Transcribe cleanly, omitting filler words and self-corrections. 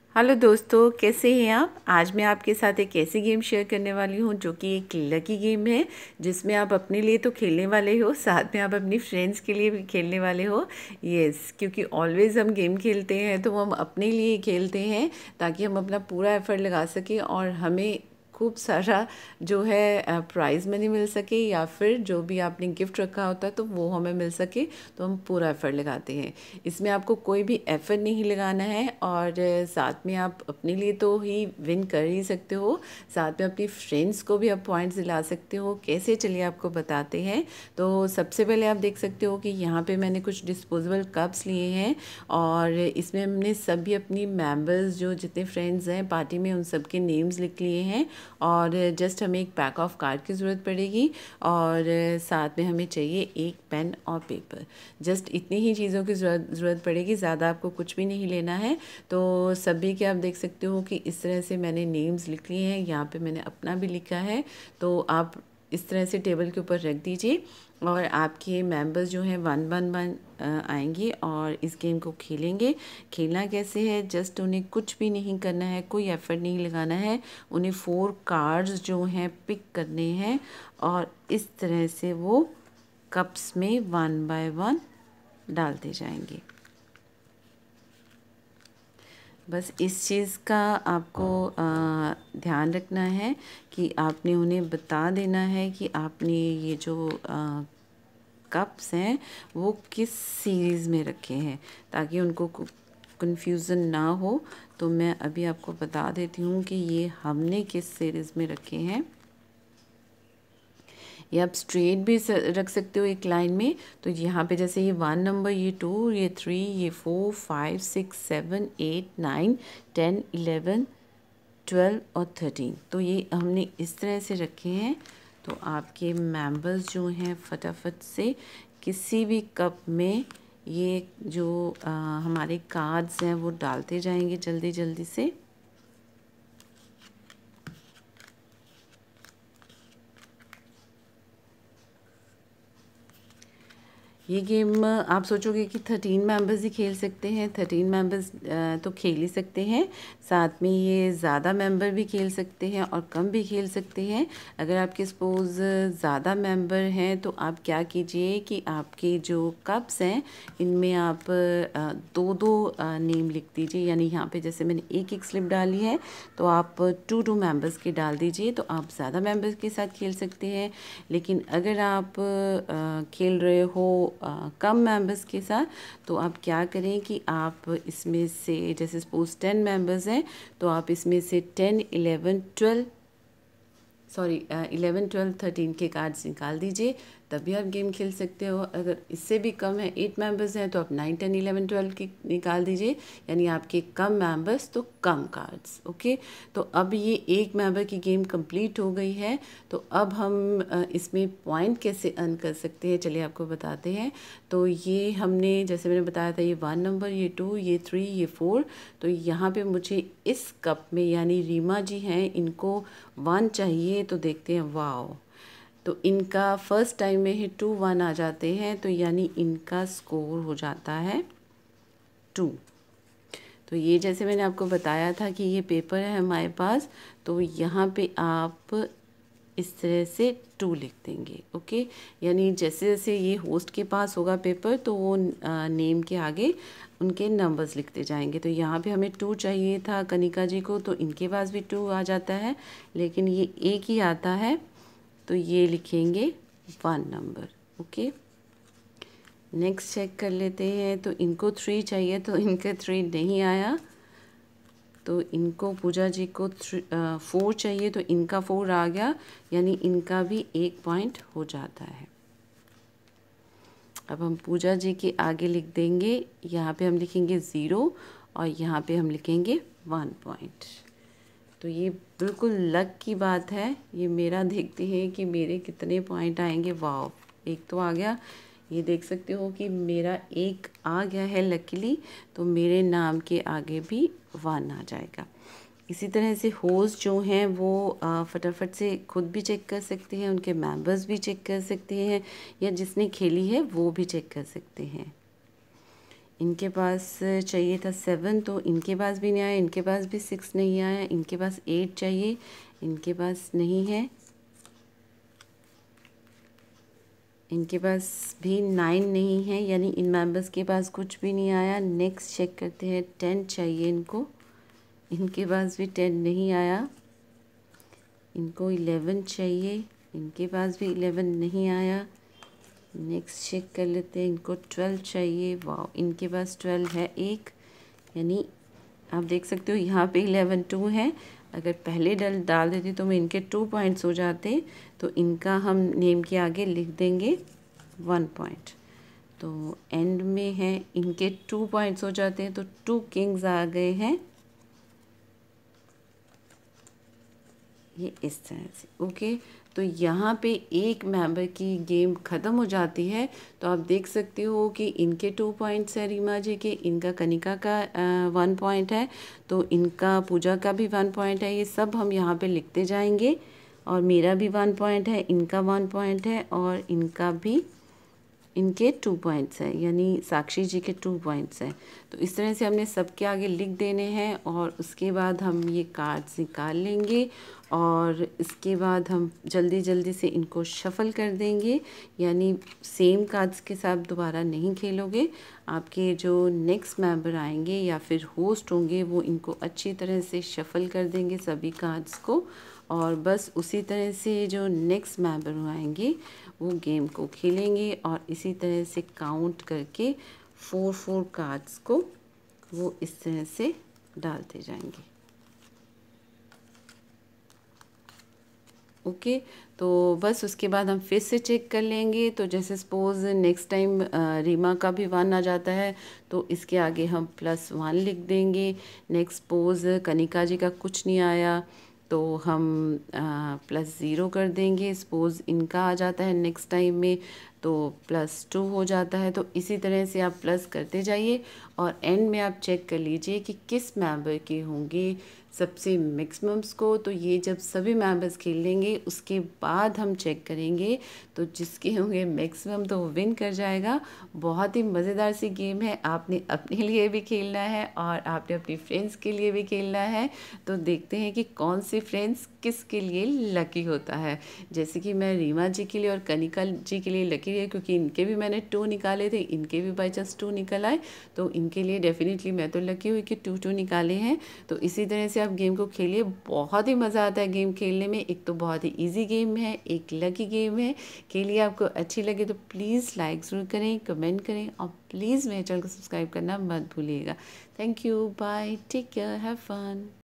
Hello दोस्तों, कैसे हैं आप। आज मैं आपके साथ एक ऐसी गेम शेयर करने वाली हूं जो कि एक लकी गेम है, जिसमें आप अपने लिए तो खेलने वाले हो, साथ में आप अपनी फ्रेंड्स के लिए भी खेलने वाले हो। यस, क्योंकि ऑलवेज़ हम गेम खेलते हैं तो हम अपने लिए खेलते हैं, ताकि हम अपना पूरा एफर्ट लगा सकें और हमें खूब सारा जो है प्राइज़ मनी मिल सके, या फिर जो भी आपने गिफ्ट रखा होता है तो वो हमें मिल सके। तो हम पूरा एफ़र्ट लगाते हैं। इसमें आपको कोई भी एफ़र्ट नहीं लगाना है, और साथ में आप अपने लिए तो ही विन कर ही सकते हो, साथ में अपनी फ्रेंड्स को भी आप पॉइंट्स दिला सकते हो। कैसे, चलिए आपको बताते हैं। तो सबसे पहले आप देख सकते हो कि यहाँ पे मैंने कुछ डिस्पोजेबल कप्स लिए हैं, और इसमें हमने सभी अपनी मेंबर्स जो जितने फ्रेंड्स हैं पार्टी में उन सब के नेम्स लिख लिए हैं। और जस्ट हमें एक पैक ऑफ कार्ड की ज़रूरत पड़ेगी, और साथ में हमें चाहिए एक पेन और पेपर। जस्ट इतनी ही चीज़ों की ज़रूरत पड़ेगी, ज़्यादा आपको कुछ भी नहीं लेना है। तो सभी के आप देख सकते हो कि इस तरह से मैंने नेम्स लिख लिए हैं, यहाँ पे मैंने अपना भी लिखा है। तो आप इस तरह से टेबल के ऊपर रख दीजिए, और आपके मेंबर्स जो हैं वन वन वन आएंगे और इस गेम को खेलेंगे। खेलना कैसे है, जस्ट उन्हें कुछ भी नहीं करना है, कोई एफर्ट नहीं लगाना है। उन्हें 4 कार्ड्स जो हैं पिक करने हैं, और इस तरह से वो कप्स में 1 बाय 1 डालते जाएंगे। बस इस चीज़ का आपको ध्यान रखना है कि आपने उन्हें बता देना है कि आपने ये जो कप्स हैं वो किस सीरीज़ में रखे हैं, ताकि उनको कन्फ्यूज़न ना हो। तो मैं अभी आपको बता देती हूँ कि ये हमने किस सीरीज़ में रखे हैं। ये आप स्ट्रेट भी रख सकते हो एक लाइन में। तो यहाँ पे जैसे ये 1 नंबर, ये 2, ये 3, ये 4, 5, 6, 7, 8, 9, 10, 11, 12 और 13। तो ये हमने इस तरह से रखे हैं। तो आपके मेंबर्स जो हैं फटाफट से किसी भी कप में ये जो हमारे कार्ड्स हैं वो डालते जाएंगे जल्दी जल्दी से। ये गेम आप सोचोगे कि 13 मेंबर्स ही खेल सकते हैं। 13 मेंबर्स तो खेल ही सकते हैं, साथ में ये ज़्यादा मेंबर भी खेल सकते हैं और कम भी खेल सकते हैं। अगर आपके सपोज़ ज़्यादा मेंबर हैं तो आप क्या कीजिए कि आपके जो कप्स हैं इनमें आप दो दो नेम लिख दीजिए। यानी यहाँ पे जैसे मैंने एक एक स्लिप डाली है, तो आप 2 मेंबर्स की डाल दीजिए। तो आप ज़्यादा मेंबर्स के साथ खेल सकते हैं। लेकिन अगर आप खेल रहे हो कम मेंबर्स के साथ, तो आप क्या करें कि आप इसमें से जैसे सपोज 10 मेंबर्स हैं, तो आप इसमें से 10, 11, 12 11, 12, 13 के कार्ड्स निकाल दीजिए, तभी आप गेम खेल सकते हो। अगर इससे भी कम है, 8 मेंबर्स हैं, तो आप 9, 10, 11, 12 की निकाल दीजिए। यानी आपके कम मेंबर्स तो कम कार्ड्स। ओके, तो अब ये एक मेंबर की गेम कंप्लीट हो गई है। तो अब हम इसमें पॉइंट कैसे अर्न कर सकते हैं, चलिए आपको बताते हैं। तो ये हमने जैसे मैंने बताया था, ये 1 नंबर, ये 2, ये 3, ये 4। तो यहाँ पे मुझे इस कप में, यानी रीमा जी हैं, इनको 1 चाहिए। तो देखते हैं, वाओ, तो इनका फर्स्ट टाइम में ही 2 1 आ जाते हैं। तो यानी इनका स्कोर हो जाता है 2। तो ये जैसे मैंने आपको बताया था कि ये पेपर है हमारे पास, तो यहाँ पे आप इस तरह से 2 लिख देंगे। ओके, यानी जैसे जैसे ये होस्ट के पास होगा पेपर, तो वो नेम के आगे उनके नंबर्स लिखते जाएंगे। तो यहाँ पे हमें 2 चाहिए था कनिका जी को, तो इनके पास भी 2 आ जाता है, लेकिन ये एक ही आता है, तो ये लिखेंगे 1 नंबर। ओके, नेक्स्ट चेक कर लेते हैं। तो इनको 3 चाहिए, तो इनका 3 नहीं आया। तो इनको पूजा जी को 4 चाहिए, तो इनका 4 आ गया, यानी इनका भी 1 पॉइंट हो जाता है। अब हम पूजा जी के आगे लिख देंगे, यहाँ पे हम लिखेंगे 0, और यहाँ पे हम लिखेंगे 1 पॉइंट। तो ये बिल्कुल लक की बात है। ये मेरा देखते हैं कि मेरे कितने पॉइंट आएंगे। वाओ, एक तो आ गया। ये देख सकते हो कि मेरा 1 आ गया है लकीली, तो मेरे नाम के आगे भी 1 आ जाएगा। इसी तरह से होस्ट जो हैं वो फटाफट से खुद भी चेक कर सकते हैं, उनके मेंबर्स भी चेक कर सकते हैं, या जिसने खेली है वो भी चेक कर सकते हैं। इनके पास चाहिए था 7, तो इनके पास भी नहीं आया, इनके पास भी 6 नहीं आया, इनके पास 8 चाहिए, इनके पास नहीं है, इनके पास भी 9 नहीं है, यानी इन मेंबर्स के पास कुछ भी नहीं आया। नेक्स्ट चेक करते हैं, 10 चाहिए इनको, इनके पास भी 10 नहीं आया, इनको 11 चाहिए, इनके पास भी 11 नहीं आया। नेक्स्ट चेक कर लेते हैं, इनको 12 चाहिए, वाह इनके पास 12 है एक, यानी आप देख सकते हो यहाँ पे 11 2 है। अगर पहले डाल देती तो मैं इनके 2 पॉइंट्स हो जाते, तो इनका हम नेम के आगे लिख देंगे 1 पॉइंट। तो एंड में है, इनके 2 पॉइंट्स हो जाते हैं, तो 2 किंग्स आ गए हैं, ये इस तरह से। ओके, तो यहाँ पे एक मेंबर की गेम ख़त्म हो जाती है। तो आप देख सकते हो कि इनके 2 पॉइंट्स है रीमा जी के, इनका कनिका का 1 पॉइंट है, तो इनका पूजा का भी 1 पॉइंट है। ये सब हम यहाँ पे लिखते जाएंगे, और मेरा भी 1 पॉइंट है, इनका 1 पॉइंट है, और इनका भी, इनके 2 पॉइंट्स हैं, यानी साक्षी जी के 2 पॉइंट्स हैं। तो इस तरह से हमने सबके आगे लिख देने हैं, और उसके बाद हम ये कार्ड्स निकाल लेंगे, और इसके बाद हम जल्दी जल्दी से इनको शफ़ल कर देंगे, यानी सेम कार्ड्स के साथ दोबारा नहीं खेलोगे। आपके जो नेक्स्ट मेंबर आएंगे या फिर होस्ट होंगे, वो इनको अच्छी तरह से शफ़ल कर देंगे सभी कार्ड्स को, और बस उसी तरह से जो नेक्स्ट मेंबर आएंगे वो गेम को खेलेंगे, और इसी तरह से काउंट करके 4 कार्ड्स को वो इस तरह से डालते जाएंगे। ओके, तो बस उसके बाद हम फिर से चेक कर लेंगे। तो जैसे सपोज़ नेक्स्ट टाइम रीमा का भी 1 आ जाता है, तो इसके आगे हम +1 लिख देंगे। नेक्स्ट सपोज़ कनिका जी का कुछ नहीं आया, तो हम +0 कर देंगे। सपोज़ इनका आ जाता है नेक्स्ट टाइम में, तो +2 हो जाता है। तो इसी तरह से आप प्लस करते जाइए, और एंड में आप चेक कर लीजिए कि किस मेंबर के होंगे सबसे मैक्सिमम्स को। तो ये जब सभी मेंबर्स खेल लेंगे उसके बाद हम चेक करेंगे, तो जिसके होंगे मैक्सिमम तो वो विन कर जाएगा। बहुत ही मज़ेदार सी गेम है, आपने अपने लिए भी खेलना है और आपने अपनी फ्रेंड्स के लिए भी खेलना है। तो देखते हैं कि कौन सी फ्रेंड्स किसके लिए लकी होता है। जैसे कि मैं रीमा जी के लिए और कनिका जी के लिए लकी है, क्योंकि इनके भी मैंने 2 निकाले थे, इनके भी बाई चांस 2 निकल आए, तो इनके लिए डेफिनेटली मैं तो लकी हुई कि 2 निकाले हैं। तो इसी तरह से आप गेम को खेलिए, बहुत ही मज़ा आता है गेम खेलने में। एक तो बहुत ही इजी गेम है, एक लकी गेम है। खेलिए, आपको अच्छी लगे तो प्लीज़ लाइक ज़रूर करें, कमेंट करें, और प्लीज़ मेरे चैनल को सब्सक्राइब करना मत भूलिएगा। Thank you, bye, take care, have fun.